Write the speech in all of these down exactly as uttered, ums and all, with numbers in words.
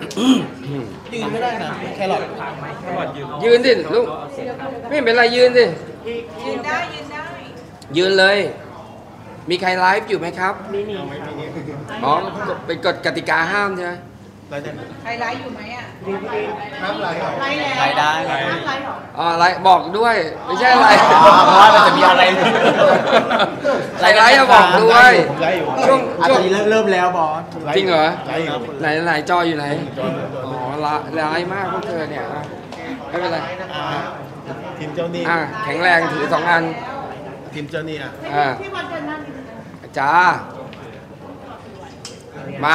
ยืนไม่ได้นะแครอทยืนดิลูกไม่เป็นไรยืนดิยืนได้ยืนได้ยืนเลยมีใครไลฟ์อยู่ไหมครับไม่มีอ๋อเป็นกฎกติกาห้ามใช่ไหมใครไลฟ์อยู่ไหมอ่ะห้ามไลฟ์ไลฟ์แล้วไลฟ์ได้ห้ามไลฟ์หรออ๋อไลฟ์บอกด้วยไม่ใช่อะไรเพราะว่ามันจะมีอะไรใครไลฟ์จะบอกด้วยช่วงช่วงเริ่มแล้วบอสจริงเหรอไหนไหนจออยู่ไหนอ๋อไลฟ์มากพวกเธอเนี่ยไม่เป็นไรทีมเจ้าหนี้อ่ะแข็งแรงถือสองอันทีมเจ้าหนี้อ่ะอ่าจ้ามา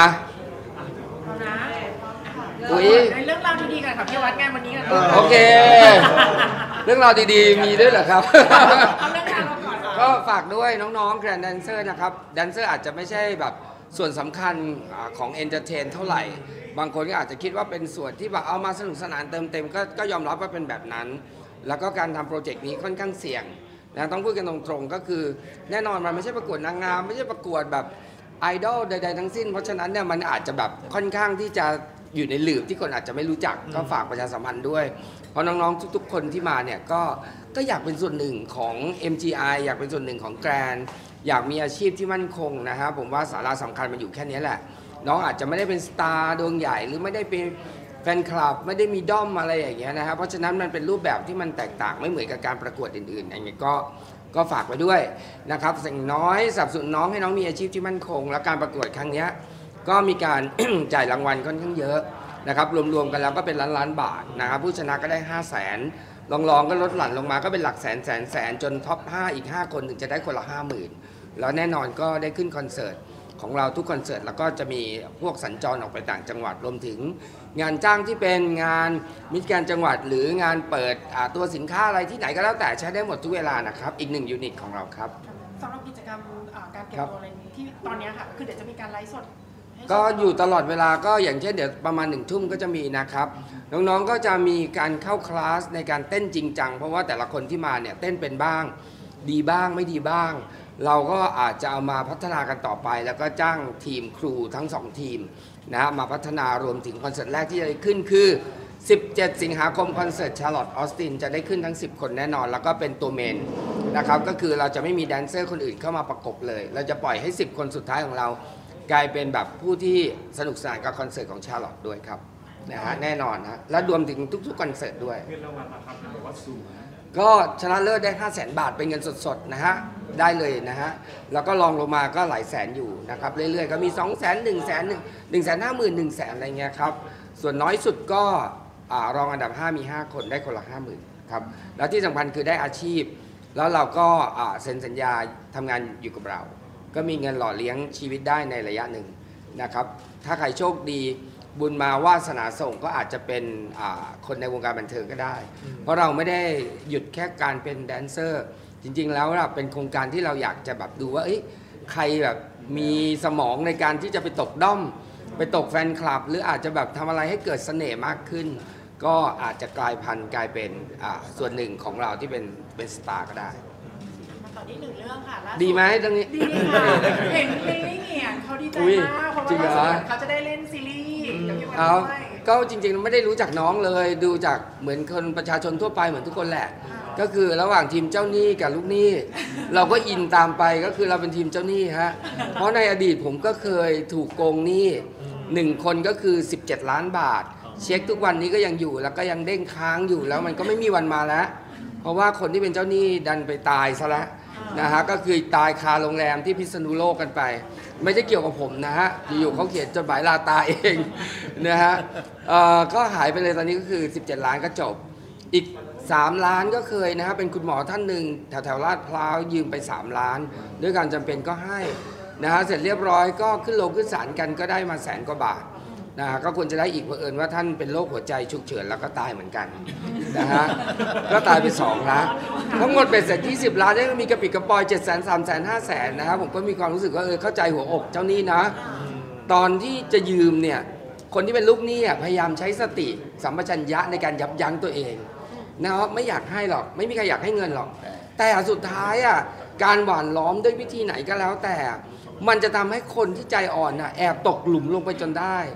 อุ้ยเรื่องราวดีๆกันค่ะพี่วัดงานวันนี้กันโอเคเรื่องราวดีๆมีด้วยเหรอครับก็ฝากด้วยน้องๆแกรนด์แดนเซอร์นะครับแดนเซอร์อาจจะไม่ใช่แบบส่วนสำคัญของเอนเตอร์เทนเท่าไหร่บางคนก็อาจจะคิดว่าเป็นส่วนที่แบบเอามาสนุกสนานเติมเต็มก็ก็ยอมรับว่าเป็นแบบนั้นแล้วก็การทำโปรเจกต์นี้ค่อนข้างเสี่ยงนะต้องพูดกันตรงๆก็คือแน่นอนมันไม่ใช่ประกวดนางงามไม่ใช่ประกวดแบบไอดอลใดๆทั้งสิ้นเพราะฉะนั้นเนี่ยมันอาจจะแบบค่อนข้างที่จะอยู่ในหลืบที่คนอาจจะไม่รู้จักก็ฝากประชาสัมพันธ์ด้วยเพราะน้องๆทุกๆคนที่มาเนี่ยก็ก็อยากเป็นส่วนหนึ่งของ เอ็ม จี ไอ อยากเป็นส่วนหนึ่งของแกรนด์อยากมีอาชีพที่มั่นคงนะครับผมว่าสาระสำคัญมันอยู่แค่นี้แหละน้องอาจจะไม่ได้เป็นสตาร์ดวงใหญ่หรือไม่ได้เป็นแฟนคลับไม่ได้มีด้อมอะไรอย่างเงี้ยนะครับเพราะฉะนั้นมันเป็นรูปแบบที่มันแตกต่างไม่เหมือนกับการประกวดอื่นๆอย่างเงี้ยก็ก็ฝากไว้ด้วยนะครับสิ่งน้อยสนับสนุนน้องให้น้องมีอาชีพที่มั่นคงและการประกวดครั้งนี้ก็มีการ จ่ายรางวัลค่อนข้างเยอะนะครับรวมๆกันแล้วก็เป็นล้านล้านบาทนะครับผู้ชนะก็ได้ห้าแสนลองๆก็ลดหลั่นลงมาก็เป็นหลักแสนแสนแสนจนท็อปห้าอีกห้าคนถึงจะได้คนละห้าหมื่นแล้วแน่นอนก็ได้ขึ้นคอนเสิร์ตของเราทุกคอนเสิร์ตแล้วก็จะมีพวกสัญจรออกไปต่างจังหวัดรวมถึงงานจ้างที่เป็นงานมิตรการจังหวัดหรืองานเปิดตัวสินค้าอะไรที่ไหนก็แล้วแต่ใช้ได้หมดทุกเวลานะครับอีกหนึ่งยูนิตของเราครับสำหรับกิจกรรมการเก็บตัวอะไรที่ตอนนี้ค่ะคือเดี๋ยวจะมีการไลฟ์สดก็อยู่ตลอดเวลาก็อย่างเช่นเดี๋ยวประมาณหนึ่งทุ่มก็จะมีนะครับน้องๆก็จะมีการเข้าคลาสในการเต้นจริงจังเพราะว่าแต่ละคนที่มาเนี่ยเต้นเป็นบ้างดีบ้างไม่ดีบ้างเราก็อาจจะเอามาพัฒนากันต่อไปแล้วก็จ้างทีมครูทั้งสองทีมนะมาพัฒนารวมถึงคอนเสิร์ตแรกที่จะขึ้นคือสิบเจ็ดสิงหาคมคอนเสิร์ตชาร์ลอตออสตินจะได้ขึ้นทั้งสิบคนแน่นอนแล้วก็เป็นตัวเมนนะครับก็คือเราจะไม่มีแดนเซอร์คนอื่นเข้ามาประกบเลยเราจะปล่อยให้สิบคนสุดท้ายของเรากลายเป็นแบบผู้ที่สนุกสนานกับคอนเสิร์ตของชาร์ลอตด้วยครับนะฮะแน่นอนนะและรวมถึงทุกๆคอนเสิร์ตด้วยเงินรางวัลนะครับถือว่าสูงก็ชนะเลิศได้ห้าแสนบาทเป็นเงินสดๆนะฮะได้เลยนะฮะแล้วก็ลองลงมาก็หลายแสนอยู่นะครับเรื่อยๆก็มีสองแสนหนึ่งแสนหนึ่งหนึ่งแสนห้าหมื่นหนึ่งแสนอะไรเงี้ยครับส่วนน้อยสุดก็รองอันดับห้ามีห้าคนได้คนละห้าหมื่นครับแล้วที่สำคัญคือได้อาชีพแล้วเราก็เซ็นสัญญาทำงานอยู่กับเราก็มีเงินหล่อเลี้ยงชีวิตได้ในระยะหนึ่งนะครับถ้าใครโชคดีบุญมาวาสนาส่งก็อาจจะเป็นคนในวงการบันเทิงก็ได้เพราะเราไม่ได้หยุดแค่การเป็นแดนเซอร์จริงๆแล้วเป็นโครงการที่เราอยากจะแบบดูว่าใครแบบมีสมองในการที่จะไปตกด้อมไปตกแฟนคลับหรืออาจจะแบบทำอะไรให้เกิดเสน่ห์มากขึ้นก็อาจจะกลายพันธุ์กลายเป็นส่วนหนึ่งของเราที่เป็นเป็นสตาร์ก็ได้ตอนนี้หนึ่งเรื่องค่ะดีไหมตรงนี้ดีค่ะเห็นลิงเนี่ยเขาดีใจมากเพราะว่าเขาจะได้เล่นซีรีส์กับพี่วันด้วยก็จริงๆไม่ได้รู้จักน้องเลยดูจากเหมือนคนประชาชนทั่วไปเหมือนทุกคนแหละก็คือระหว่างทีมเจ้าหนี้กับลูกหนี้เราก็อินตามไปก็คือเราเป็นทีมเจ้าหนี้ฮะเพราะในอดีตผมก็เคยถูกโกงหนี้หนึ่งคนก็คือสิบเจ็ดล้านบาทเช็คทุกวันนี้ก็ยังอยู่แล้วก็ยังเด้งค้างอยู่แล้วมันก็ไม่มีวันมาแล้วเพราะว่าคนที่เป็นเจ้าหนี้ดันไปตายซะแล้วนะฮะก็คือตายคาโรงแรมที่พิษณุโลกกันไปไม่ได้เกี่ยวกับผมนะฮะอยู่ๆเขาเขียนจดหมายลาตายเองนะฮะก็หายไปเลยตอนนี้ก็คือสิบเจ็ดล้านก็จบอีกสามล้านก็เคยนะฮะเป็นคุณหมอท่านหนึ่งแถวแถวลาดพร้าวยืมไปสามล้านด้วยการจำเป็นก็ให้นะฮะเสร็จเรียบร้อยก็ขึ้นโรงขึ้นศาลกันก็ได้มาแสนกว่าบาทนะฮะก็ควรจะได้อีกเผอิญว่าท่านเป็นโรคหัวใจฉุกเฉินแล้วก็ตายเหมือนกันนะฮะก็ตายไปสองล้านทั้งหมดเป็นเสร็จยี่สิบล้านได้มีกระปิดกระปอยเจ็ดแสนสามแสนห้าแสนนะครับผมก็มีความรู้สึกว่าเออเข้าใจหัวอกเจ้าหนี้นะตอนที่จะยืมเนี่ยคนที่เป็นลูกหนี้พยายามใช้สติสัมปชัญญะในการยับยั้งตัวเองนะครับไม่อยากให้หรอกไม่มีใครอยากให้เงินหรอกแต่สุดท้ายอ่ะการหว่านล้อมด้วยวิธีไหนก็แล้วแต่มันจะทำให้คนที่ใจอ่อนน่ะแอบตกหลุมลงไปจนได้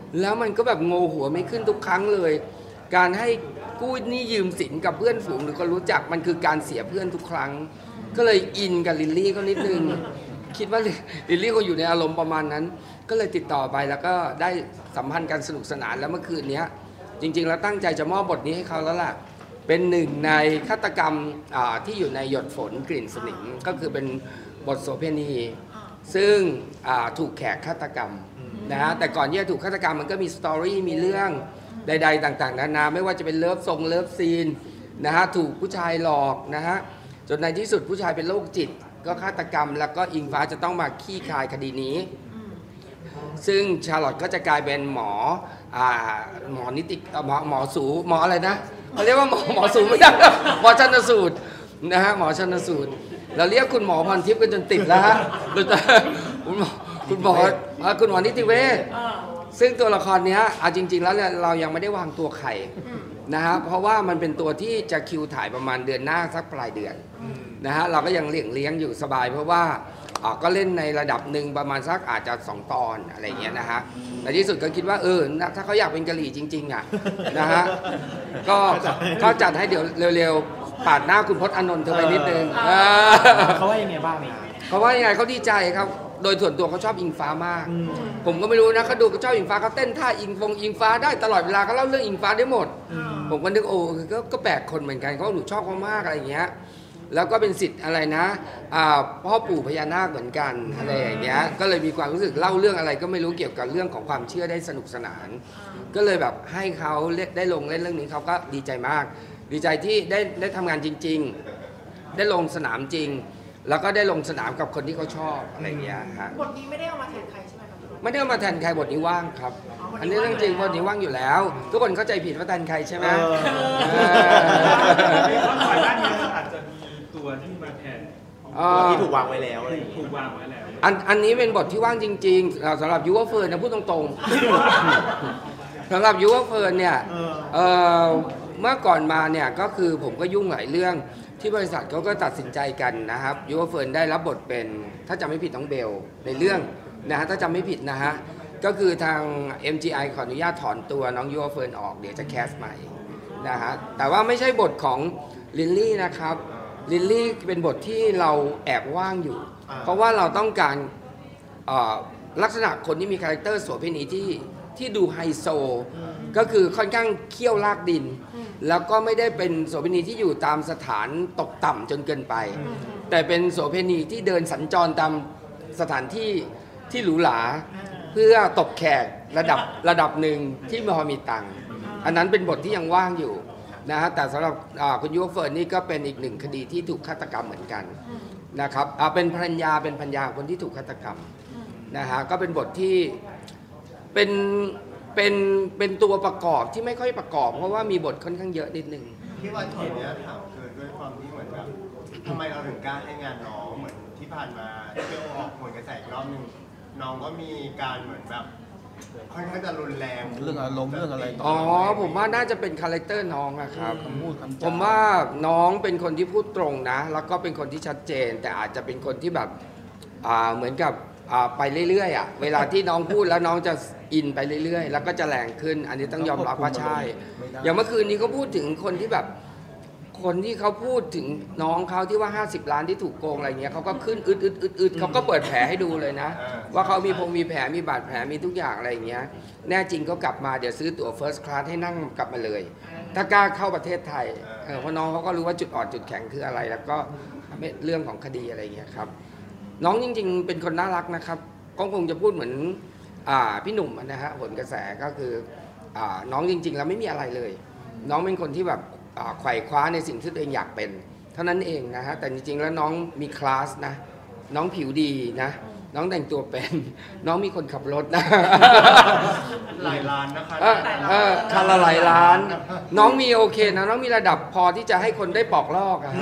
แล้วมันก็แบบโงหัวไม่ขึ้นทุกครั้งเลย การให้กู้หนี้ยืมสินกับเพื่อนฝูงหรือคนรู้จักมันคือการเสียเพื่อนทุกครั้ง ก็เลยอินกับลิลลี่เขานิดนึง คิดว่าลิลลี่เขาอยู่ในอารมณ์ประมาณนั้น ก็เลยติดต่อไปแล้วก็ได้สัมพันธ์กันสนุกสนานแล้วเมื่อคืนนี้จริงๆแล้วตั้งใจจะมอบบทนี้ให้เขาแล้วล่ะเป็นหนึ่งในฆาตกรรมที่อยู่ในหยดฝนกลิ่นสนิมก็คือเป็นบทโสเภณีซึ่งถูกแขกฆาตกรรมนะฮะแต่ก่อนที่จะถูกฆาตกรรมมันก็มีสตอรี่มีเรื่องใดๆต่างๆนานาไม่ว่าจะเป็นเลิฟทรงเลิฟซีนนะฮะถูกผู้ชายหลอกนะฮะจนในที่สุดผู้ชายเป็นโรคจิตก็ฆาตกรรมแล้วก็อิงฟ้าจะต้องมาขี้คายคดีนี้ซึ่งชาร์ลอตก็จะกลายเป็นหมออ่าหมอนิติหมอหมอสูหมออะไรนะเขาเรียกว่าหมอหมอสูไม่ได้หมอชันสูตรนะฮะหมอชันสูตรเราเรียกคุณหมอพรทิพย์กันจนติดแล้วฮะคุณหมอคุณหมอคุณหมอนิติเวชซึ่งตัวละครนี้เอาจริงๆแล้วเรายังไม่ได้วางตัวใครนะฮะเพราะว่ามันเป็นตัวที่จะคิวถ่ายประมาณเดือนหน้าสักปลายเดือนนะฮะเราก็ยังเลี้ยงเลี้ยงอยู่สบายเพราะว่าก็เล่นในระดับหนึ่งประมาณสักอาจจะสองตอนอะไรเงี้ยนะฮะในที่สุดก็คิดว่าเออถ้าเขาอยากเป็นกะหรี่จริงๆอ่ะนะฮะก็ก็จัดให้เดี๋ยวเร็วๆปาดหน้าคุณพจน์อานนท์เธอไปนิดนึงเขาว่ายังไงบ้างนี่เขาว่ายังไงเขาดีใจครับโดยส่วนตัวเขาชอบอิงฟ้ามากผมก็ไม่รู้นะเขาดูเขาชอบอิงฟ้าเขาเต้นท่าอิงฟงอิงฟ้าได้ตลอดเวลาเขาเล่าเรื่องอิงฟ้าได้หมดผมก็นึกโอ้ก็แปลกคนเหมือนกันเขาหนูชอบเขามากอะไรอย่างเงี้ยแล้วก็เป็นสิทธิ์อะไรนะพ่อปู่พญานาคเหมือนกันอะไรอย่างเงี้ยก็เลยมีความรู้สึกเล่าเรื่องอะไรก็ไม่รู้เกี่ยวกับเรื่องของความเชื่อได้สนุกสนานก็เลยแบบให้เขาได้ลงเล่นเรื่องนี้เขาก็ดีใจมากดีใจที่ได้ได้ทำงานจริงๆได้ลงสนามจริงแล้วก็ได้ลงสนามกับคนที่เขาชอบอะไรอย่างเงี้ยฮะบทนี้ไม่ได้เอามาแทนใครใช่ไหมครับไม่ได้เอามาแทนใครบทนี้ว่างครับอันนี้เรื่องจริงบทนี้ว่างอยู่แล้วทุกคนเข้าใจผิดว่าแทนใครใช่ไหมอาจจะมีตัวที่มาแทนที่ถูกวางไว้แล้วอะไรถูกวางไว้แล้วอันอันนี้เป็นบทที่ว่างจริงๆสำหรับยูว่าเฟิร์นนะพูดตรงๆสำหรับยูว่าเฟิร์นเนี่ยเมื่อก่อนมาเนี่ยก็คือผมก็ยุ่งหลายเรื่องที่บริษัทเขาก็ตัดสินใจกันนะครับยูว่าเฟิร์นได้รับบทเป็นถ้าจำไม่ผิดน้องเบลในเรื่องนะฮะถ้าจำไม่ผิดนะฮะก็คือทาง เอ็ม จี ไอ ขออนุญาตถอนตัวน้องยูว่าเฟิร์นออกเดี๋ยวจะแคสใหม่นะฮะแต่ว่าไม่ใช่บทของลิลลี่นะครับลิลลี่เป็นบทที่เราแอบว่างอยู่เพราะว่าเราต้องการลักษณะคนที่มีคาแรคเตอร์โสเภณีที่ที่ดูไฮโซก็คือค่อนข้างเขี้ยวลากดินแล้วก็ไม่ได้เป็นโสเภณีที่อยู่ตามสถานตกต่ำจนเกินไปแต่เป็นโสเภณีที่เดินสัญจรตามสถานที่ที่หรูหราเพื่อตบแขกระดับระดับหนึ่งที่พอมีตังค์อันนั้นเป็นบทที่ยังว่างอยู่นะฮะแต่สำหรับคุณยูเฟิร์นนี่ก็เป็นอีกหนึ่งคดีที่ถูกฆาตกรรมเหมือนกันนะครับเป็นภรรยาเป็นภรรยาคนที่ถูกฆาตกรรมนะฮะก็เป็นบทที่เป็นเป็นเป็นตัวประกอบที่ไม่ค่อยประกอบเพราะว่ามีบทค่อนข้างเยอะนิดนึงที่วันก่อนเนี้ยถามคือด้วยความที่เหมือนแบบทำไมเราถึงกล้าให้งานน้องเหมือนที่ผ่านมาที่เบลออกผลกระแสอีกรอบนึงน้องก็มีการเหมือนแบบค่อนข้างจะรุนแรงเรื่องอารมณ์เรื่องอะไรอ๋อผมว่าน่าจะเป็นคาแรคเตอร์น้องอะครับผมว่าน้องเป็นคนที่พูดตรงนะแล้วก็เป็นคนที่ชัดเจนแต่อาจจะเป็นคนที่แบบเหมือนกับไปเรื่อยๆอ่ะเวลาที่น้องพูดแล้วน้องจะอินไปเรื่อยๆแล้วก็จะแรงขึ้นอันนี้ต้องยอมรับว่าใช่อย่างเมื่อคืนนี้เขาพูดถึงคนที่แบบคนที่เขาพูดถึงน้องเขาที่ว่าห้าสิบล้านที่ถูกโกงอะไรเงี้ยเขาก็ขึ้นอึดอึดอึดอึดเขาก็เปิดแผลให้ดูเลยนะว่าเขามีพงมีแผลมีบาดแผลมีทุกอย่างอะไรเงี้ยแน่จริงก็กลับมาเดี๋ยวซื้อตั๋ว first class ให้นั่งกลับมาเลยถ้ากล้าเข้าประเทศไทยเพราะน้องเขาก็รู้ว่าจุดอ่อนจุดแข็งคืออะไรแล้วก็เรื่องของคดีอะไรเงี้ยครับน้องจริงๆเป็นคนน่ารักนะครับก็คงจะพูดเหมือนพี่หนุ่มนะฮะผลกระแสก็คือน้องจริงๆแล้วไม่มีอะไรเลยน้องเป็นคนที่แบบไขว่คว้าในสิ่งที่ตัวเองอยากเป็นเท่านั้นเองนะฮะแต่จริงๆแล้วน้องมีคลาสนะน้องผิวดีนะน้องแต่งตัวเป็นน้องมีคนขับรถนะหลายล้านนะคะคันละหลายล้านน้องมีโอเคนะน้องมีระดับพอที่จะให้คนได้ปอกลอกอะ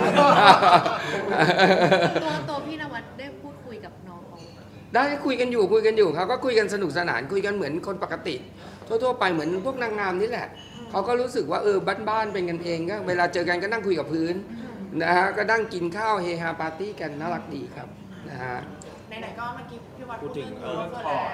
ตัวตัวพี่นวัดได้พูดคุยกับน้องได้คุยกันอยู่คุยกันอยู่เขาก็คุยกันสนุกสนานคุยกันเหมือนคนปกติทั่วๆไปเหมือนพวกนางงามนี่แหละเขาก็รู้สึกว่าเออบ้านๆเป็นกันเองก็เวลาเจอกันก็นั่งคุยกับพื้นนะฮะก็นั่งกินข้าวเฮฮาปาร์ตี้กันน่ารักดีครับนะฮะไหนๆก็เมื่อกี้พี่วัดพูดถึงเออแล้ว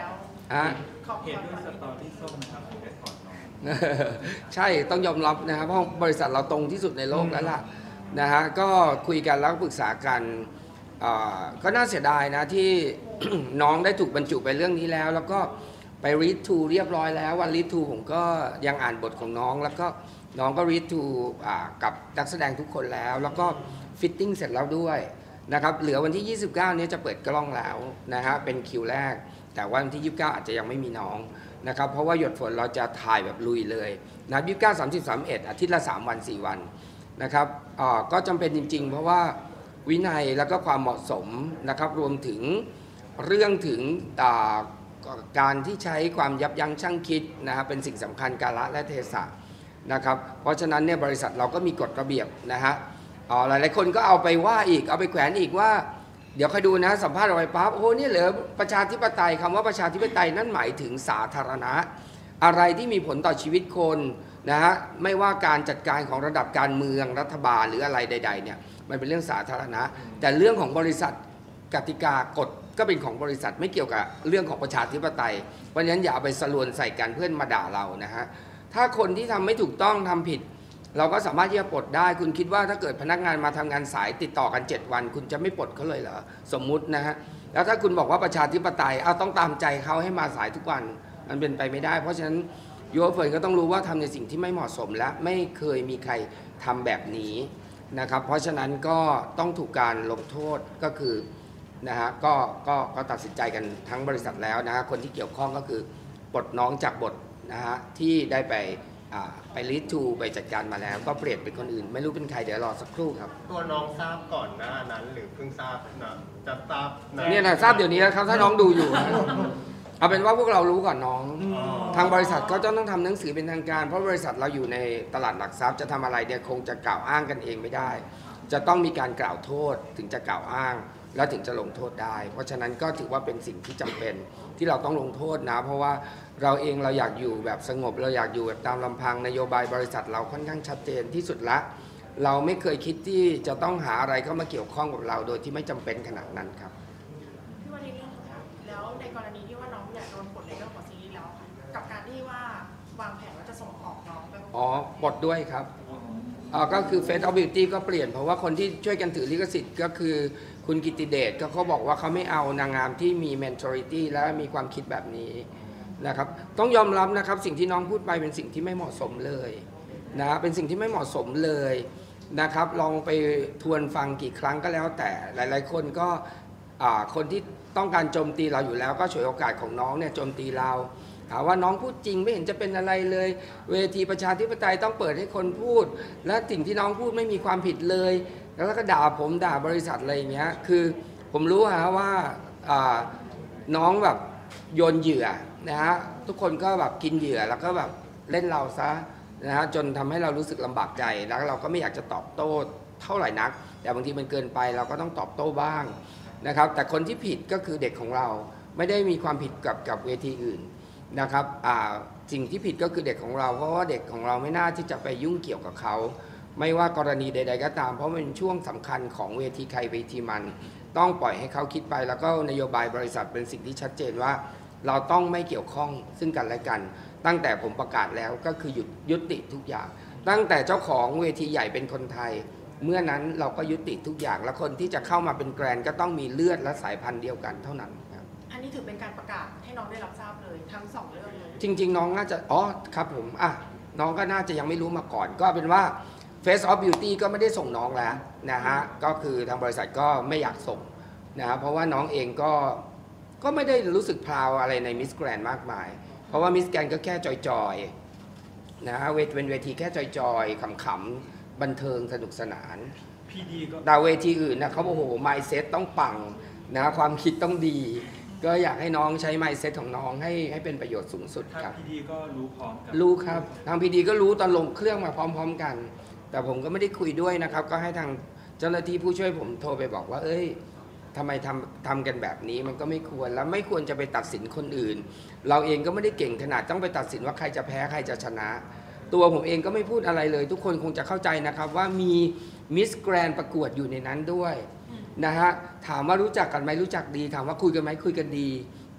ฮะเหตุด้วยสตอรี่ส้มนะครับถึงได้ถอดน้องใช่ต้องยอมรับนะครับเพราะบริษัทเราตรงที่สุดในโลกแล้วล่ะนะฮะก็คุยกันแล้วปรึกษากันอ่าก็น่าเสียดายนะที่ น้องได้ถูกบรรจุไปเรื่องนี้แล้ว แล้วก็ไป read to เรียบร้อยแล้ววัน read to ผมก็ยังอ่านบทของน้อง แล้วก็น้องก็ read to อ่ากับนักแสดงทุกคนแล้ว แล้วก็ fitting เสร็จแล้วด้วยนะครับเหลือวันที่ยี่สิบเก้านี้จะเปิดกล้องแล้วนะฮะเป็นคิวแรกแต่วันที่ยี่สิบเก้าอาจจะยังไม่มีน้องนะครับเพราะว่าหยดฝนเราจะถ่ายแบบลุยเลยนะยี่สิบเก้า สามสิบ สามสิบเอ็ดอาทิตย์ละสามวันสี่วันนะครับอ่าก็จำเป็นจริงๆเพราะว่าวินัยแล้วก็ความเหมาะสมนะครับรวมถึงเรื่องถึงอ่าการที่ใช้ความยับยั้งชั่งคิดนะครับเป็นสิ่งสำคัญกาลและเทศะนะครับเพราะฉะนั้นเนี่ยบริษัทเราก็มีกฎระเบียบนะฮะอ่าหลายๆคนก็เอาไปว่าอีกเอาไปแขวนอีกว่าเดี๋ยวคอยดูนะสัมภาษณ์ออกไปปั๊บโอ้นี่เหลือประชาธิปไตยคำว่าประชาธิปไตยนั่นหมายถึงสาธารณะอะไรที่มีผลต่อชีวิตคนนะฮะไม่ว่าการจัดการของระดับการเมืองรัฐบาลหรืออะไรใดๆเนี่ยมันเป็นเรื่องสาธารณะแต่เรื่องของบริษัทกติกากฎก็เป็นของบริษัทไม่เกี่ยวกับเรื่องของประชาธิปไตยเพราะฉะนั้นอย่าเอาไปสลวนใส่กันเพื่อนมาด่าเรานะฮะถ้าคนที่ทำไม่ถูกต้องทำผิดเราก็สามารถที่จะปลดได้คุณคิดว่าถ้าเกิดพนักงานมาทำงานสายติดต่อกันเจ็ดวันคุณจะไม่ปลดเขาเลยเหรอสมมุตินะฮะแล้วถ้าคุณบอกว่าประชาธิปไตยเอาต้องตามใจเขาให้มาสายทุกวันมันเป็นไปไม่ได้เพราะฉะนั้นโยเฟิร์นก็ต้องรู้ว่าทำในสิ่งที่ไม่เหมาะสมและไม่เคยมีใครทำแบบนี้นะครับเพราะฉะนั้นก็ต้องถูกการลงโทษก็คือนะฮะก็ก็ก็ตัดสินใจกันทั้งบริษัทแล้วนะฮะคนที่เกี่ยวข้องก็คือปลดน้องจากบทนะฮะที่ได้ไปไปลีดทูไปจัดการมาแล้วก็เปลี่ยนเป็นคนอื่นไม่รู้เป็นใครเดี๋ยวรอสักครู่ครับตัวน้องทราบก่อนหน้านั้นหรือเพิ่งทราบนะจะทราบะเนี่ยนะทราบเดี๋ยวนี้แล้วครับถ้าน้องดูอยู่นะเอาเป็นว่าพวกเรารู้ก่อนน้องทางบริษัทก็จะต้องทำหนังสือเป็นทางการเพราะบริษัทเราอยู่ในตลาดหลักทรัพย์จะทำอะไรเนี่ยคงจะกล่าวอ้างกันเองไม่ได้จะต้องมีการกล่าวโทษถึงจะกล่าวอ้างแล้วถึงจะลงโทษได้เพราะฉะนั้นก็ถือว่าเป็นสิ่งที่จำเป็นที่เราต้องลงโทษนะเพราะว่าเราเองเราอยากอยู่แบบสงบเราอยากอยู่แบบตามลำพังนโยบายบริษัทเราค่อนข้างชัดเจนที่สุดละเราไม่เคยคิดที่จะต้องหาอะไรเข้ามาเกี่ยวข้องกับเราโดยที่ไม่จำเป็นขนาดนั้นครับพี่วันนี้แล้วในกรณีที่ว่าน้องอยากโดนปลดในเรื่องของซีรีส์แล้วกับการที่ว่าวางแผนว่าจะส่งออกน้องไปอ๋อปลดด้วยครับอ่าก็คือ Face of Beauty ก็เปลี่ยนเพราะว่าคนที่ช่วยกันถือลิขสิทธิ์ก็คือคุณกิตติเดชก็เขาบอกว่าเขาไม่เอานางงามที่มี mentality และมีความคิดแบบนี้นะครับต้องยอมรับนะครับสิ่งที่น้องพูดไปเป็นสิ่งที่ไม่เหมาะสมเลยนะเป็นสิ่งที่ไม่เหมาะสมเลยนะครับลองไปทวนฟังกี่ครั้งก็แล้วแต่หลายๆคนก็คนที่ต้องการโจมตีเราอยู่แล้วก็ฉวยโอกาสของน้องเนี่ยโจมตีเราหาว่าน้องพูดจริงไม่เห็นจะเป็นอะไรเลยเวทีประชาธิปไตยต้องเปิดให้คนพูดและสิ่งที่น้องพูดไม่มีความผิดเลยแล้วก็ด่าผมด่าบริษัทอะไรอย่างเงี้ยคือผมรู้ฮะว่าน้องแบบโยนเหยื่อนะฮะทุกคนก็แบบกินเหยื่อแล้วก็แบบเล่นเราซะนะฮะจนทำให้เรารู้สึกลำบากใจแล้วเราก็ไม่อยากจะตอบโต้เท่าไหร่นักแต่บางทีมันเกินไปเราก็ต้องตอบโต้บ้างนะครับแต่คนที่ผิดก็คือเด็กของเราไม่ได้มีความผิดกับกับเวทีอื่นนะครับสิ่งที่ผิดก็คือเด็กของเราเพราะว่าเด็กของเราไม่น่าที่จะไปยุ่งเกี่ยวกับเขาไม่ว่ากรณีใดๆก็ตามเพราะมันเป็นช่วงสำคัญของเวทีใครเวทีมันต้องปล่อยให้เขาคิดไปแล้วก็นโยบายบริษัทเป็นสิ่งที่ชัดเจนว่าเราต้องไม่เกี่ยวข้องซึ่งกันและกันตั้งแต่ผมประกาศแล้วก็คือหยุดยุติทุกอย่างตั้งแต่เจ้าของเวทีใหญ่เป็นคนไทยเมื่อนั้นเราก็ยุติทุกอย่างและคนที่จะเข้ามาเป็นแกรนก็ต้องมีเลือดและสายพันธุ์เดียวกันเท่านั้นครับอันนี้ถือเป็นการประกาศให้น้องได้รับทราบเลยทั้งสองเรื่องเลยจริงๆน้องน่าจะอ๋อครับผมอ่ะน้องก็น่าจะยังไม่รู้มาก่อนก็เป็นว่า Face of Beauty ก็ไม่ได้ส่งน้องแล้วนะฮะก็คือทางบริษัทก็ไม่อยากส่งนะฮะเพราะว่าน้องเองก็ก็ไม่ได้รู้สึกพราวอะไรในมิสแกรนมากมายเพราะว่ามิสแกรนก็แค่จอยๆนะฮะเวทีเป็นเวทีแค่จอยๆขำๆบันเทิงสนุกสนานแต่เวทีอื่นนะเขาโอ้โห mindset ต้องปังนะความคิดต้องดีก็อยากให้น้องใช้ mindset ของน้องให้ให้เป็นประโยชน์สูงสุดครับทางพีดีก็รู้พร้อมกันรู้ครับทางพีดีก็รู้ตอนลงเครื่องมาพร้อมๆกันแต่ผมก็ไม่ได้คุยด้วยนะครับก็ให้ทางเจ้าหน้าที่ผู้ช่วยผมโทรไปบอกว่าเอ้ยทำไมทำทำกันแบบนี้มันก็ไม่ควรแล้วไม่ควรจะไปตัดสินคนอื่นเราเองก็ไม่ได้เก่งขนาดต้องไปตัดสินว่าใครจะแพ้ใครจะชนะตัวผมเองก็ไม่พูดอะไรเลยทุกคนคงจะเข้าใจนะครับว่ามีมิสแกรนประกวดอยู่ในนั้นด้วยนะฮะถามว่ารู้จักกันไหมรู้จักดีถามว่าคุยกันไหมคุยกันดี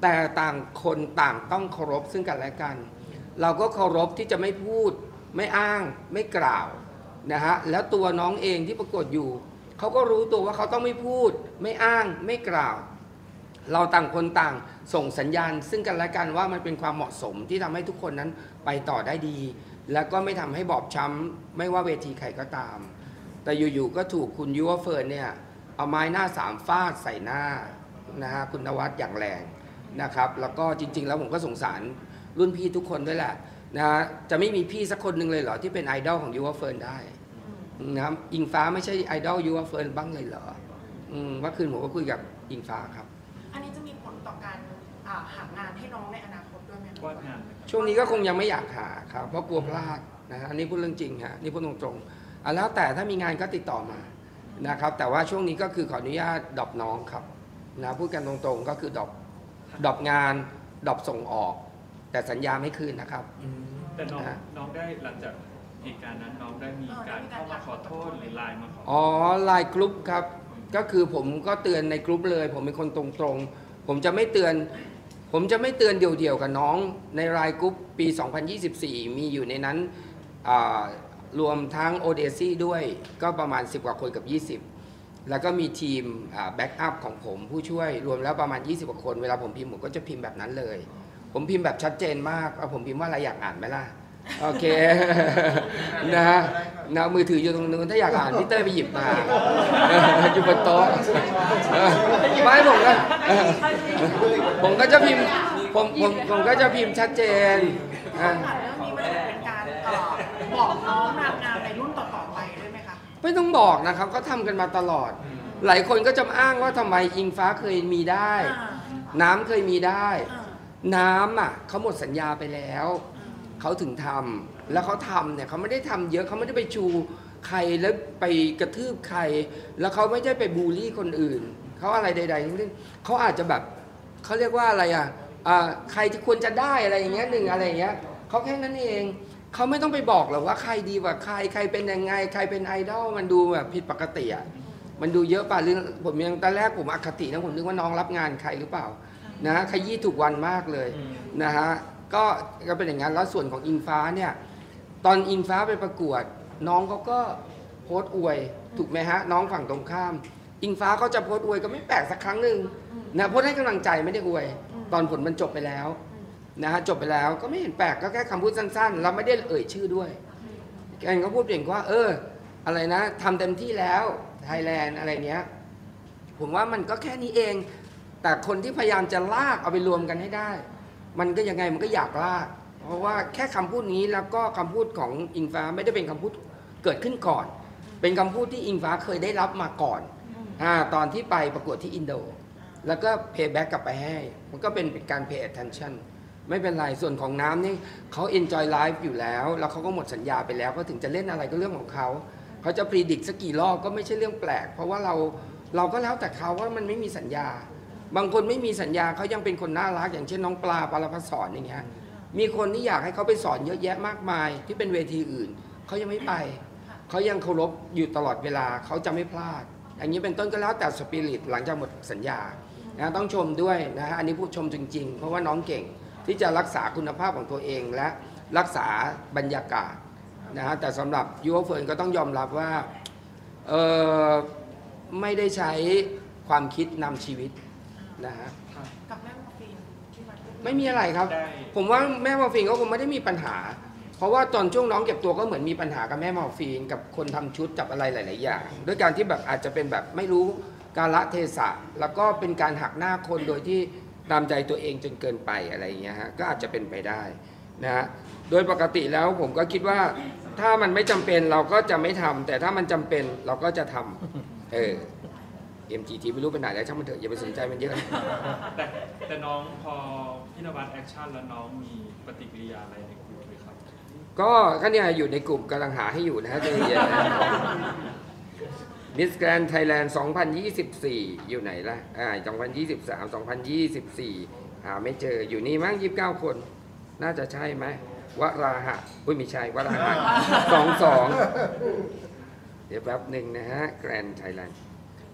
แต่ต่างคนต่างต้องเคารพซึ่งกันและกัน เราก็เคารพที่จะไม่พูดไม่อ้างไม่กล่าวนะฮะแล้วตัวน้องเองที่ประกวดอยู่เขาก็รู้ตัวว่าเขาต้องไม่พูดไม่อ้างไม่กล่าวเราต่างคนต่างส่งสัญญาณซึ่งกันและกันว่ามันเป็นความเหมาะสมที่ทำให้ทุกคนนั้นไปต่อได้ดีแล้วก็ไม่ทำให้บอบช้ำไม่ว่าเวทีใครก็ตามแต่อยู่ๆก็ถูกคุณยูวเฟิร์นเนี่ยเอาไม้หน้าสามฟาดใส่หน้านะฮะคุณนวัดอย่างแรงนะครับแล้วก็จริงๆแล้วผมก็สงสารรุ่นพี่ทุกคนด้วยแหละนะฮะจะไม่มีพี่สักคนหนึ่งเลยเหรอที่เป็นไอดอลของยูวเฟิร์นได้นะครับอิงฟ้าไม่ใช่ไอดอลยูวเฟิร์นบ้างเลยเหรออืมเมื่อคืนผมก็คุยกับอิงฟ้าครับอันนี้จะมีผลต่อการอ่าหางานให้น้องในอนาคตด้วยไหมวาดงานไหมครับช่วงนี้ก็คงยังไม่อยากหาครับเพราะกลัวพลาดนะฮะอันนี้พูดเรื่องจริงฮะนี่พูดตรงๆอ่ะแล้วแต่ถ้ามีงานก็ติดต่อมานะครับแต่ว่าช่วงนี้ก็คือขออนุญาตดรอปน้องครับนะพูดกันตรงๆก็คือดรอปดรอปงานดรอปส่งออก แต่สัญญาไม่คืนนะครับแต่น้องนะฮะน้องได้หลังจากเหตุการณ์นั้นน้องได้มีการเข้ามาขอโทษหรือไลน์มาขออ๋อไลน์กรุ๊ปครับก็คือผมก็เตือนในกรุ๊ปเลย ผมเป็นคนตรงๆผมจะไม่เตือนผมจะไม่เตือนเดี่ยวๆกับน้องในไลน์กรุ๊ปปี สองพันยี่สิบสี่ มีอยู่ในนั้นรวมทั้งโอเดซี่ด้วยก็ประมาณสิบกว่าคนกับยี่สิบแล้วก็มีทีมแบ็กอัพของผมผู้ช่วยรวมแล้วประมาณยี่สิบกว่าคนเวลาผมพิมพ์ผมก็จะพิมพ์แบบนั้นเลยผมพิมพ์แบบชัดเจนมากเอาผมพิมพ์ว่าอะไรอยากอ่านไหมล่ะโอเค นะฮะนะมือถืออยู่ตรงนู้นถ้าอยากอ่านพี่เต้ยไปหยิบมา อยู่บนโต๊ะไม่ผมก็ผมก็จะพิมพ์ผมผมผมก็จะพิมพ์ชัดเจนอ่ะเรื่องนี้มันจะเป็นการเอ่อบอกน้องนางงามในรุ่นต่อๆไปด้วยไหมคะไม่ต้องบอกนะครับเขาทำกันมาตลอด หลายคนก็จะอ้างว่าทำไมอิงฟ้าเคยมีได้อ่าน้ำเคยมีได้อ่าน้ำอ่ะเขาหมดสัญญาไปแล้วเขาถึงทำแล้วเขาทำเนี่ยเขาไม่ได้ทำเยอะเขาไม่ได้ไปชูใครแล้วไปกระทืบใคร แล้วเขาไม่ได้ไปบูลลี่คนอื่นเขาอะไรใดๆทั้งสิ้นเขาอาจจะแบบเขาเรียกว่าอะไรอ่ะอ่าใครที่ควรจะได้อะไรอย่างเงี้ยหนึ่งอะไรอย่างเงี้ยเขาแค่นั้นเองเขาไม่ต้องไปบอกหรอกว่าใครดีกว่าใครใครเป็นยังไงใครเป็นไอดอลมันดูแบบผิดปกติอ่ะมันดูเยอะป่ะหรือผมยังตอนแรกผมอคตินะผมนึกว่าน้องรับงานใครหรือเปล่านะขยี้ถูกวันมากเลยนะฮะก็ก็เป็นอย่างนั้นแล้วส่วนของอิงฟ้าเนี่ยตอนอิงฟ้าไปประกวดน้องเขาก็โพสต์อวยถูกไหมฮะน้องฝั่งตรงข้ามอิงฟ้าเขาจะโพสต์อวยก็ไม่แปลกสักครั้งหนึ่งนะโพสต์ให้กำลังใจไม่ได้อวยตอนผลมันจบไปแล้วนะฮะจบไปแล้วก็ไม่เห็นแปลกก็แค่คำพูดสั้นๆเราไม่ได้เอ่ยชื่อด้วยแกก็พูดเพียงว่าเอออะไรนะทำเต็มที่แล้วไทยแลนด์อะไรเนี้ยผมว่ามันก็แค่นี้เองแต่คนที่พยายามจะลากเอาไปรวมกันให้ได้มันก็ยังไงมันก็อยากลากเพราะว่าแค่คำพูดนี้แล้วก็คำพูดของอิงฟ้าไม่ได้เป็นคำพูดเกิดขึ้นก่อนเป็นคำพูดที่อิงฟ้าเคยได้รับมาก่อนอ่าตอนที่ไปประกวดที่อินโดแล้วก็ pay back กลับไปให้มันก็เป็นการ pay attention ไม่เป็นไรส่วนของน้ำนี่เขา enjoy life อยู่แล้วแล้วเขาก็หมดสัญญาไปแล้วก็ถึงจะเล่นอะไรก็เรื่องของเขาเขาจะ predict สักกี่รอบก็ไม่ใช่เรื่องแปลกเพราะว่าเราเราก็แล้วแต่เขาว่ามันไม่มีสัญญาบางคนไม่มีสัญญาเขายังเป็นคนน่ารักอย่างเช่นน้องปลาปลาพัสสอนอย่างเงี้ยมีคนที่อยากให้เขาไปสอนเยอะแยะมากมายที่เป็นเวทีอื่นเขายังไม่ไปเขายังเคารพอยู่ตลอดเวลาเขาจะไม่พลาดอย่างนี้เป็นต้นก็แล้วแต่สปิริตหลังจากหมดสัญญานะต้องชมด้วยนะฮะอันนี้พูดชมจริงๆเพราะว่าน้องเก่งที่จะรักษาคุณภาพของตัวเองและรักษาบรรยากาศนะฮะแต่สำหรับยูโรเฟิร์นก็ต้องยอมรับว่าเออไม่ได้ใช้ความคิดนำชีวิตนะฮะกับแม่มอร์ฟีนที่มาพูดไม่มีอะไรครับ ผมว่าแม่มอร์ฟีนก็คงไม่ได้มีปัญหา เพราะว่าตอนช่วงน้องเก็บตัวก็เหมือนมีปัญหากับแม่มอร์ฟีนกับคนทำชุดกับอะไรหลายๆอย่างด้วยการที่แบบอาจจะเป็นแบบไม่รู้กาลเทศะแล้วก็เป็นการหักหน้าคนโดยที่ตามใจตัวเองจนเกินไปอะไรอย่างเงี้ยฮะก็อาจจะเป็นไปได้นะฮะโดยปกติแล้วผมก็คิดว่าถ้ามันไม่จำเป็นเราก็จะไม่ทำแต่ถ้ามันจำเป็นเราก็จะทำเออ เอ็ม จี ที ไม่รู้ไปไหนแล้วช่างมันเถอะอย่าไปสนใจมันเยอะแต่แต่น้องพอพี่นวัดแอคชั่นแล้วน้องมีปฏิกิริยาอะไรในกลุ่มไหมครับก็ก็เนี่ยอยู่ในกลุ่มกำลังหาให้อยู่นะฮะใจเย็นๆนะมิสแกรนด์ไทยแลนด์สองพันยี่สิบสี่อยู่ไหนล่ะอ่าสองพันยี่สิบสาม สองพันยี่สิบสี่หาไม่เจออยู่นี่มั้งยี่สิบเก้าคนน่าจะใช่ไหมวราหะอุ้ยไม่ใช่วราหะสองสองเดี๋ยวแป๊บหนึ่งนะฮะแกรนด์ไทยแลนด์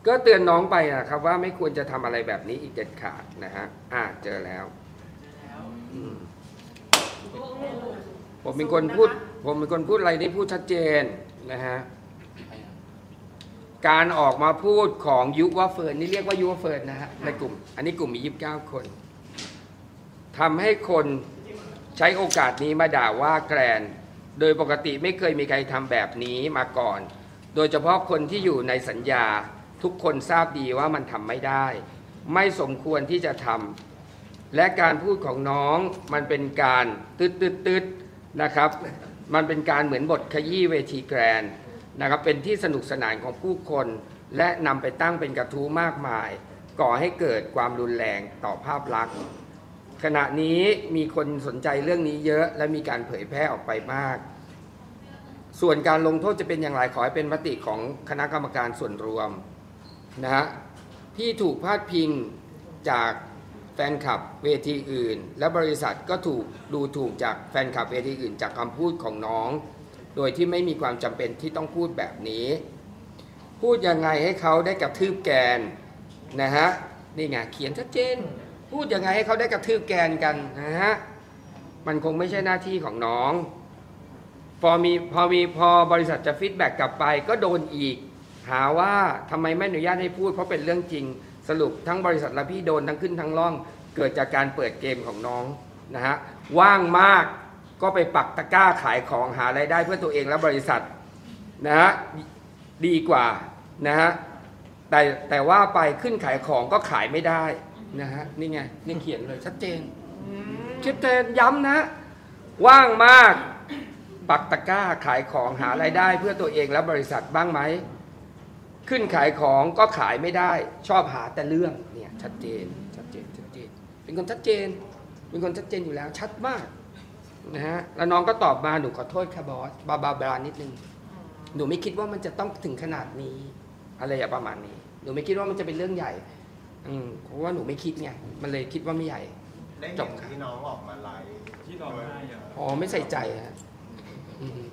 ก็เตือนน้องไปนะครับว่าไม่ควรจะทำอะไรแบบนี้อีกเด็ดขาดนะฮะอ่าเจอแล้วอืมผมเป็นคนพูดผมเป็นคนพูดอะไรได้พูดชัดเจนนะฮะการออกมาพูดของยุวเฟิร์นนี่เรียกว่ายุวเฟิร์นนะฮะในกลุ่มอันนี้กลุ่มมียี่สิบเก้าคนทำให้คนใช้โอกาสนี้มาด่าว่าแกรนโดยปกติไม่เคยมีใครทำแบบนี้มาก่อน โดยเฉพาะคนที่อยู่ในสัญญาทุกคนทราบดีว่ามันทำไม่ได้ไม่สมควรที่จะทำและการพูดของน้องมันเป็นการตืดตืดตืดนะครับมันเป็นการเหมือนบทขยี้เวทีแกรนนะครับเป็นที่สนุกสนานของผู้คนและนำไปตั้งเป็นกระทู้มากมายก่อให้เกิดความรุนแรงต่อภาพลักษณ์ขณะนี้มีคนสนใจเรื่องนี้เยอะและมีการเผยแพร่ออกไปมากส่วนการลงโทษจะเป็นอย่างไรขอให้เป็นมติของคณะกรรมการส่วนรวมนะฮะที่ถูกพาดพิงจากแฟนคลับเวทีอื่นและบริษัทก็ถูกดูถูกจากแฟนคลับเวทีอื่นจากคำพูดของน้องโดยที่ไม่มีความจำเป็นที่ต้องพูดแบบนี้พูดยังไงให้เขาได้กระทืบแกนนะฮะนี่ไงเขียนชัดเจนพูดยังไงให้เขาได้กระทืบแกนกันนะฮะมันคงไม่ใช่หน้าที่ของน้องพอมีพอมีพอบริษัทจะฟีดแบ็กกลับไปก็โดนอีกหาว่าทำไมไม่อนุญาตให้พูดเพราะเป็นเรื่องจริงสรุปทั้งบริษัทและพี่โดนทั้งขึ้นทั้งล่องเกิดจากการเปิดเกมของน้องนะฮะว่างมากก็ไปปักตะกร้าขายของหารายได้เพื่อตัวเองและบริษัทนะฮะดีกว่านะฮะแต่แต่ว่าไปขึ้นขายของก็ขายไม่ได้นะฮะนี่ไงนี่เขียนเลยชัดเจนชัดเจนย้ำนะว่างมากปักตะกร้าขายของหารายได้เพื่อตัวเองและบริษัทบ้างไหมขึ้นขายของก็ขายไม่ได้ชอบหาแต่เรื่องเนี่ยชัดเจนชัดเจนชัดเจนเป็นคนชัดเจนเป็นคนชัดเจนอยู่แล้วชัดมากนะฮะแล้วน้องก็ตอบมาหนูขอโทษค่ะบอสบาบาบานิดนึงหนูไม่คิดว่ามันจะต้องถึงขนาดนี้อะไรอย่างประมาณนี้หนูไม่คิดว่ามันจะเป็นเรื่องใหญ่อืมเพราะว่าหนูไม่คิดไงมันเลยคิดว่าไม่ใหญ่ได้จเห็บนที่น้องออกมาไลฟ์ที่ร้องไห้อย่างอ๋อไม่ใส่ใจฮะอืม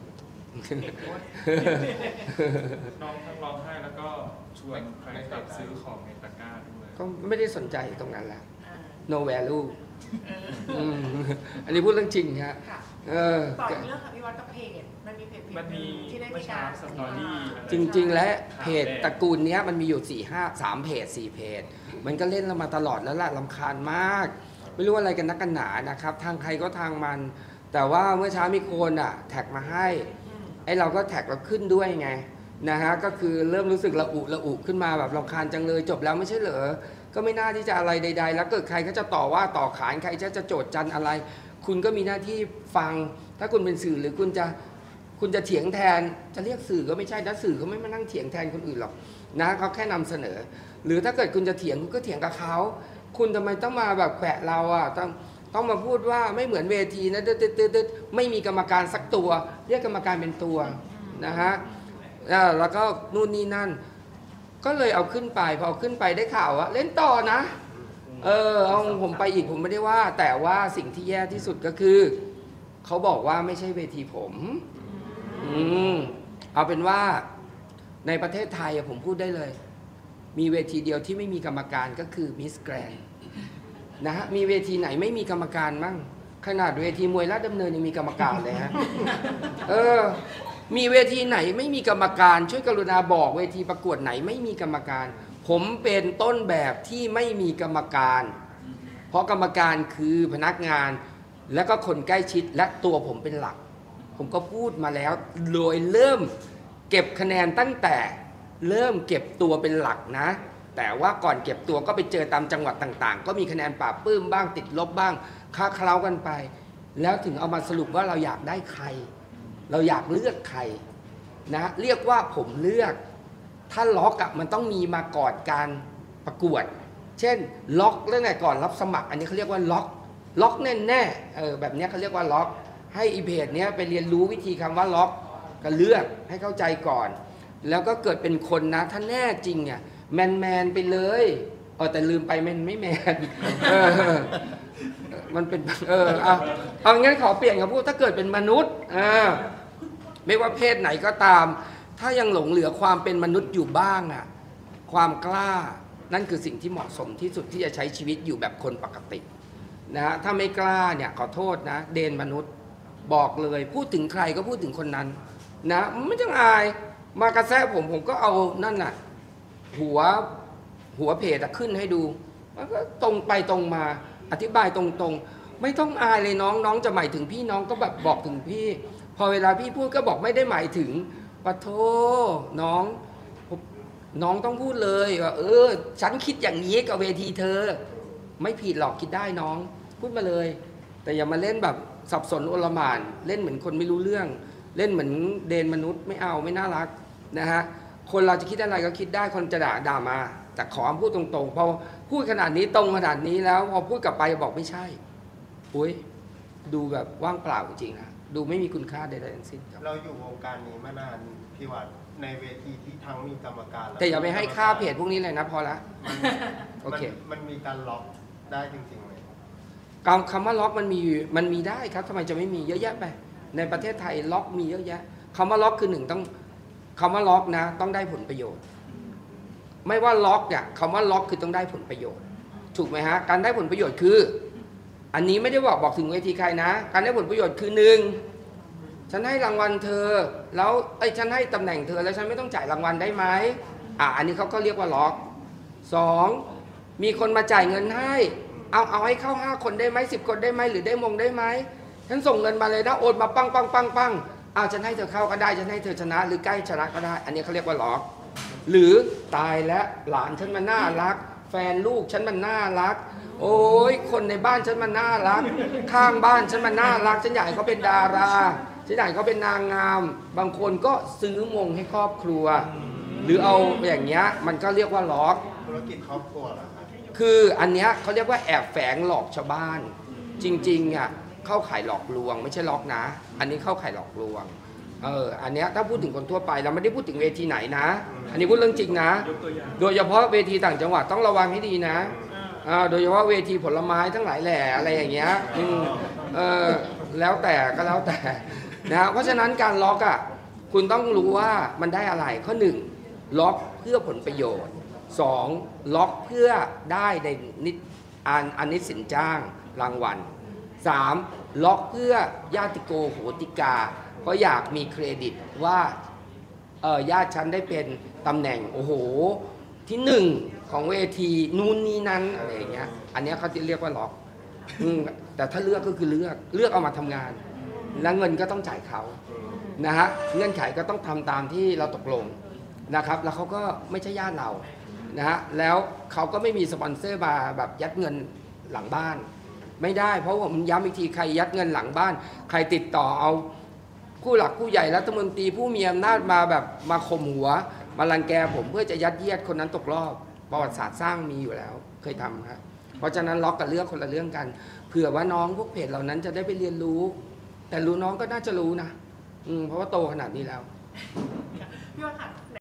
น้องทั้งร้องไห้แล้วก็ชวนแฟนคลับซื้อของในตะกร้าด้วยก็ไม่ได้สนใจตรงนั้นแหละ no value อืมอันนี้พูดเรื่องจริงฮะค่ะเออต่ออีกเรื่องค่ะพี่วัดกับเพจมันมีเพจเพจมันมีที่ได้เมื่มีอเช้าการสตอรี่อะไรจริง ๆ และเพจตระกูลเนี้ยมันมีอยู่สี่ห้าสามเพจสี่เพจมันก็เล่นเรามาตลอดแล้วล่ะรำคาญมาก ไม่รู้อะไรกันนักกันหนานะครับ ทางใครก็ทางมัน แต่ว่าเมื่อเช้ามีคนอ่ะแท็กมาให้ไอ้เราก็แท็กเราขึ้นด้วยไงนะฮะก็คือเริ่มรู้สึกระอุระอุขึ้นมาแบบรำคาญจังเลยจบแล้วไม่ใช่เหรอก็ไม่น่าที่จะอะไรใด ๆ แล้วเกิดใครก็จะต่อว่าต่อขานใครจะจะโจทย์จันอะไร คุณก็มีหน้าที่ฟังถ้าคุณเป็นสื่อหรือคุณจะคุณจะเถียงแทนจะเรียกสื่อก็ไม่ใช่นะสื่อก็ไม่มานั่งเถียงแทนคนอื่นหรอกนะเขาแค่นำเสนอ หรือถ้าเกิดคุณจะเถียงคุณก็เถียงกับเขาคุณทำไมต้องมาแบบแขวะเราอ่ะต้องต้องมาพูดว่าไม่เหมือนเวทีนะตึ๊ดๆๆไม่มีกรรมการสักตัวเรียกกรรมการเป็นตัวนะฮะแล้วก็นู่นนี่นั่นก็เลยเอาขึ้นไปพอเอาขึ้นไปได้ข่าวว่าเล่นต่อนะเออเอาผมไปอีกผมไม่ได้ว่าแต่ว่าสิ่งที่แย่ที่สุดก็คือเขาบอกว่าไม่ใช่เวทีผมอืมเอาเป็นว่าในประเทศไทยผมพูดได้เลยมีเวทีเดียวที่ไม่มีกรรมการก็คือมิสแกรนด์นะฮะมีเวทีไหนไม่มีกรรมการมั่งขนาดเวทีมวยราชดำเนินยังมีกรรมการเลยฮะเออมีเวทีไหนไม่มีกรรมการช่วยกรุณาบอกเวทีประกวดไหนไม่มีกรรมการผมเป็นต้นแบบที่ไม่มีกรรมการเพราะกรรมการคือพนักงานและก็คนใกล้ชิดและตัวผมเป็นหลักผมก็พูดมาแล้วโดยเริ่มเก็บคะแนนตั้งแต่เริ่มเก็บตัวเป็นหลักนะแต่ว่าก่อนเก็บตัวก็ไปเจอตามจังหวัดต่างๆก็มีคะแนนปราบปลื้มบ้างติดลบบ้างค้าเคล้ากันไปแล้วถึงเอามาสรุปว่าเราอยากได้ใครเราอยากเลือกใครนะเรียกว่าผมเลือกถ้าล็อกอะมันต้องมีมาก่อนการประกวดเช่นล็อกเรื่องไหนก่อนรับสมัครอันนี้เขาเรียกว่าล็อกล็อกแน่แน่เออแบบนี้เขาเรียกว่าล็อกให้อีเพจเนี้ยไปเรียนรู้วิธีคำว่าล็อกก็เลือกให้เข้าใจก่อนแล้วก็เกิดเป็นคนนะถ้าแน่จริงเนี่ยแมนแมนไปเลยเออแต่ลืมไปแมนไม่แมนเออมันเป็นเออเอาเอางั้นขอเปลี่ยนคำพูดถ้าเกิดเป็นมนุษย์อ่าไม่ว่าเพศไหนก็ตามถ้ายังหลงเหลือความเป็นมนุษย์อยู่บ้างอ่ะขความกล้านั่นคือสิ่งที่เหมาะสมที่สุดที่จะใช้ชีวิตอยู่แบบคนปกตินะฮะถ้าไม่กล้าเนี่ยขอโทษนะเดนมนุษย์บอกเลยพูดถึงใครก็พูดถึงคนนั้นนะไม่ต้องอายมากระแทกผมผมก็เอานั่นน่ะหัวหัวเพจขึ้นให้ดูมันก็ตรงไปตรงมาอธิบายตรงๆไม่ต้องอายเลยน้องน้องจะหมายถึงพี่น้องก็แบบบอกถึงพี่พอเวลาพี่พูดก็บอกไม่ได้หมายถึงปะโทน้องน้องต้องพูดเลยว่าเออฉันคิดอย่างนี้กับเวทีเธอไม่ผิดหรอกคิดได้น้องพูดมาเลยแต่อย่ามาเล่นแบบสับสนโอลหม่านเล่นเหมือนคนไม่รู้เรื่องเล่นเหมือนเดนมนุษย์ไม่เอาไม่น่ารักนะฮะคนเราจะคิดอะไรก็คิดได้คนจะด่าด่ามาแต่ขอพูดตรงๆพอพูดขนาดนี้ตรงขนาดนี้แล้วพอพูดกลับไปบอกไม่ใช่อุ้ยดูแบบว่างเปล่าจริงๆนะดูไม่มีคุณค่าใดๆทั้งสิ้นครับเราอยู่วงการนี้มานานพี่วัดในเวทีที่ทั้งมีกรรมการและแต่อย่าไปให้ค่าเพจพวกนี้เลยนะพอละโอเคมันมันมีการล็อกได้จริงๆไหมคำว่าล็อกมันมีมันมีได้ครับทำไมจะไม่มีเยอะแยะไปในประเทศไทยล็อกมีเยอะแยะคำว่าล็อกคือหนึ่งต้องคำว่าล็อกนะต้องได้ผลประโยชน์ไม่ว่าล็อกเนี่ยคำว่าล็อกคือต้องได้ผลประโยชน์ถูกไหมฮะการได้ผลประโยชน์คืออันนี้ไม่ได้บอกบอกถึงเวทีใครนะการได้ผลประโยชน์คือหนึ่งฉันให้รางวัลเธอแล้วไอ้ฉันให้ตำแหน่งเธอแล้วฉันไม่ต้องจ่ายรางวัลได้ไหมอ่ะอันนี้เขาก็เรียกว่าล็อกสองมีคนมาจ่ายเงินให้เอาเอาให้เข้าห้าคนได้ไหมสิบคนได้ไหมหรือได้มงได้ไหมฉันส่งเงินมาเลยนะโอนมาปังปังปังปังเอาฉันให้เธอเข้าก็ได้ฉันให้เธอชนะหรือใกล้ชนะก็ได้อันนี้เขาเรียกว่าล็อกหรือตายแล้วหลานฉันมันน่ารักแฟนลูกฉันมันน่ารักโอ้ยคนในบ้านฉันมันน่ารักข้างบ้านฉันมันน่ารักฉันอยากให้เขาเป็นดาราฉันอยากให้เขาเป็นนางงามบางคนก็ซื้อมงให้ครอบครัวหรือเอาอย่างเงี้ยมันก็เรียกว่าล็อกธุรกิจครอบครัวเหรอครับคืออันเนี้ยเขาเรียกว่าแอบแฝงหลอกชาวบ้านจริงๆอ่ะเข้าข่ายหลอกลวงไม่ใช่ล็อกนะอันนี้เข้าข่ายหลอกลวงเอออันเนี้ยถ้าพูดถึงคนทั่วไปเราไม่ได้พูดถึงเวทีไหนนะอันนี้พูดเรื่องจริงนะยกตัวอย่างโดยเฉพาะเวทีต่างจังหวัดต้องระวังให้ดีนะอ่าโดยเฉพาะเวทีผลไม้ทั้งหลายแหล่อะไรอย่างเงี้ยอืมเออแล้วแต่ก็แล้วแต่นะเพราะฉะนั้นการล็อกอ่ะคุณต้องรู้ว่ามันได้อะไรข้อหนึ่งล็อกเพื่อผลประโยชน์สองล็อกเพื่อได้ในนิดอันอันนี้สินจ้างรางวัลสามล็อกเพื่อญาติโกโหติกาเพราะอยากมีเครดิตว่าเออญาติฉันได้เป็นตำแหน่งโอ้โหที่หนึ่งของเวทีนู่นนี่นั้นอะไรอย่างเงี้ยอันเนี้ยเขาจะเรียกว่าล็อกอืมแต่ถ้าเลือกก็คือเลือกเลือกเอามาทำงานแล้วเงินก็ต้องจ่ายเขานะฮะเงื่อนไขก็ต้องทำตามที่เราตกลงนะครับแล้วเขาก็ไม่ใช่ญาติเรานะฮะแล้วเขาก็ไม่มีสปอนเซอร์มาแบบยัดเงินหลังบ้านไม่ได้เพราะผมย้ำอีกทีใครยัดเงินหลังบ้านใครติดต่อเอาผู้หลักผู้ใหญ่รัฐมนตรีผู้มีอำนาจมาแบบมาข่มหัวมารังแกผมเพื่อจะยัดเยียดคนนั้นตกรอบประวัติศาสตร์สร้างมีอยู่แล้วเคยทำครับเพราะฉะนั้นล็อกกับเลือกคนละเรื่องกันเผื่อว่าน้องพวกเพจเหล่านั้นจะได้ไปเรียนรู้แต่รู้น้องก็น่าจะรู้นะอืมเพราะว่าโตขนาดนี้แล้วพี่ว่าค่ะ